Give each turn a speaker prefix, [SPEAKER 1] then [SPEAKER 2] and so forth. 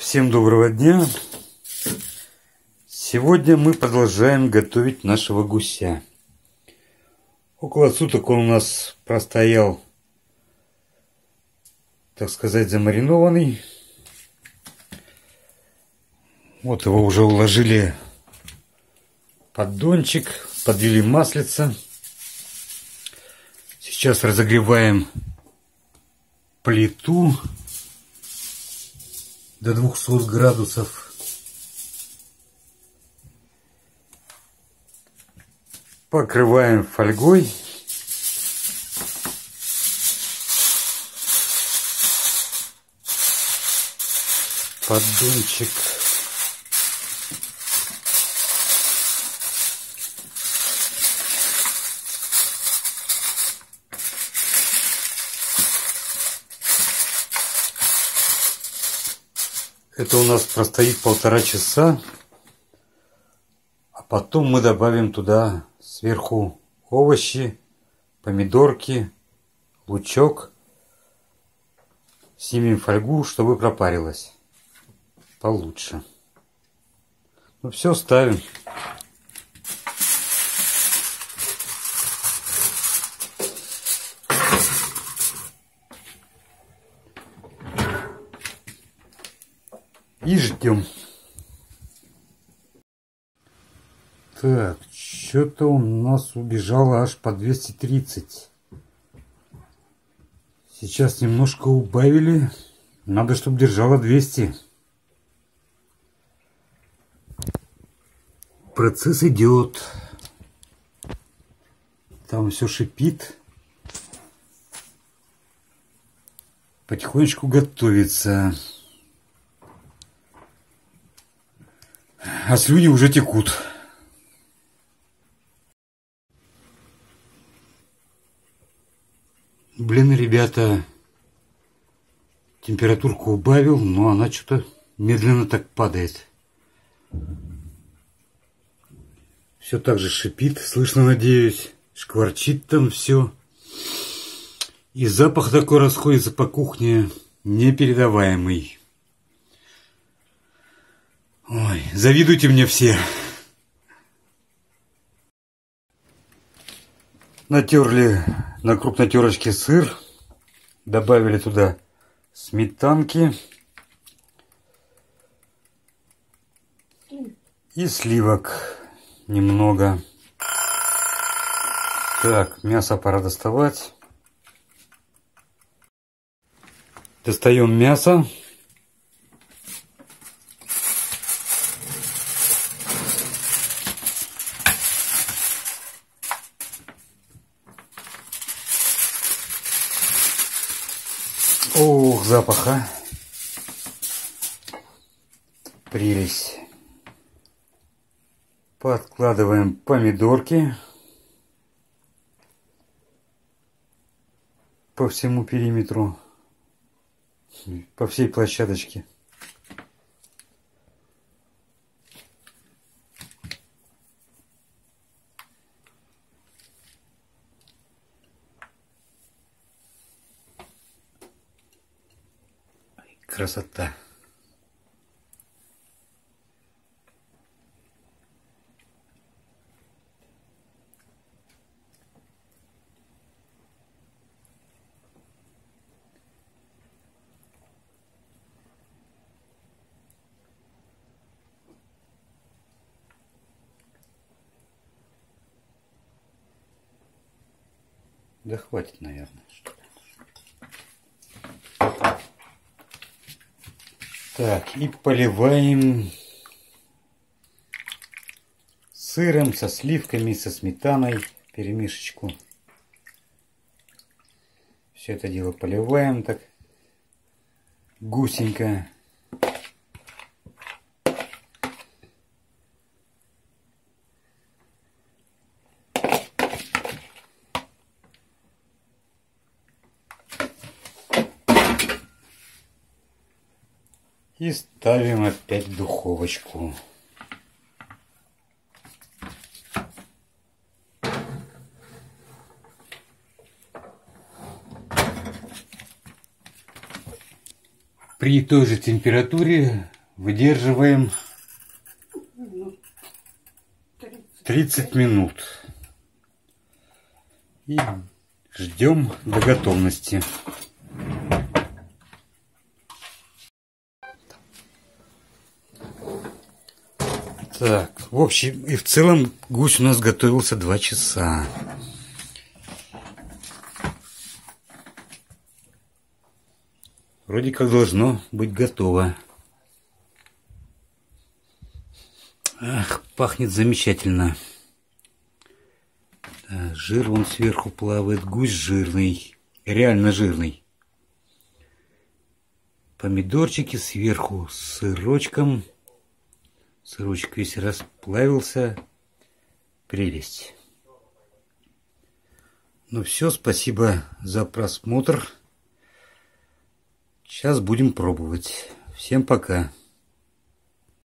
[SPEAKER 1] Всем доброго дня! Сегодня мы продолжаем готовить нашего гуся. Около суток он у нас простоял, так сказать, замаринованный. Вот его уже уложили в поддончик, подвели маслица. Сейчас разогреваем плиту до 200 градусов. Покрываем фольгой. Поддончик. Это у нас простоит 1,5 часа. А потом мы добавим туда сверху овощи, помидорки, лучок. Снимем фольгу, чтобы пропарилось получше. Ну все, ставим. И ждем. Так, что-то у нас убежало аж по 230. Сейчас немножко убавили. Надо, чтобы держало 200. Процесс идет. Там все шипит. Потихонечку готовится. А слюни уже текут. Блин, ребята, температурку убавил, но она что-то медленно так падает. Все так же шипит, слышно, надеюсь. Шкварчит там все. И запах такой расходится по кухне, непередаваемый. Ой, завидуйте мне все. Натерли на крупной терочке сыр. Добавили туда сметанки. И сливок немного. Так, мясо пора доставать. Достаем мясо. Ох, запах, а! Прелесть. Подкладываем помидорки по всему периметру, по всей площадочке. Красота. Да хватит, наверное. Так, и поливаем сыром, со сливками, со сметаной, перемешечку. Все это дело поливаем так гусенько. И ставим опять в духовочку. При той же температуре выдерживаем 30 минут. И ждем до готовности. Так, в общем и в целом гусь у нас готовился 2 часа. Вроде как должно быть готово. Ах, пахнет замечательно. Да, жир вон сверху плавает, гусь жирный, реально жирный. Помидорчики сверху с сырочком. Сырочек весь расплавился. Прелесть. Ну все, спасибо за просмотр. Сейчас будем пробовать. Всем пока.